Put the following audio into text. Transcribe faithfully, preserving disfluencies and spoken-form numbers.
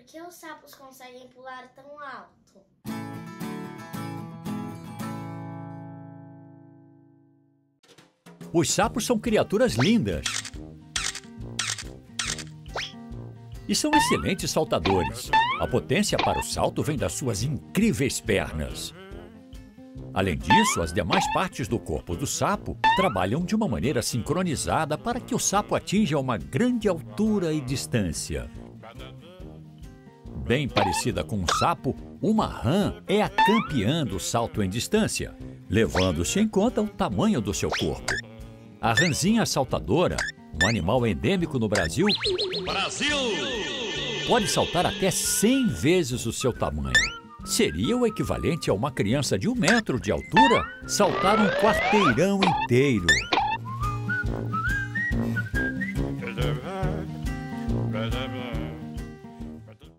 que os sapos conseguem pular tão alto? Os sapos são criaturas lindas e são excelentes saltadores. A potência para o salto vem das suas incríveis pernas. Além disso, as demais partes do corpo do sapo trabalham de uma maneira sincronizada para que o sapo atinja uma grande altura e distância. Bem parecida com um sapo, uma rã é a campeã do salto em distância, levando-se em conta o tamanho do seu corpo. A rãzinha saltadora, um animal endêmico no Brasil, Brasil! pode saltar até cem vezes o seu tamanho. Seria o equivalente a uma criança de um metro de altura saltar um quarteirão inteiro.